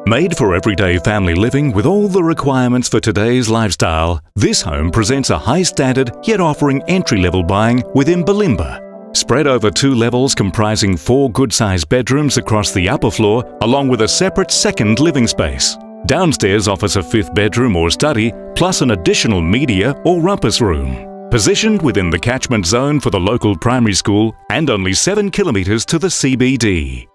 Made for everyday family living with all the requirements for today's lifestyle, this home presents a high standard yet offering entry-level buying within Bulimba. Spread over 2 levels comprising 4 good-sized bedrooms across the upper floor along with a separate second living space. Downstairs offers a 5th bedroom or study plus an additional media or rumpus room. Positioned within the catchment zone for the local primary school and only 7 kilometres to the CBD.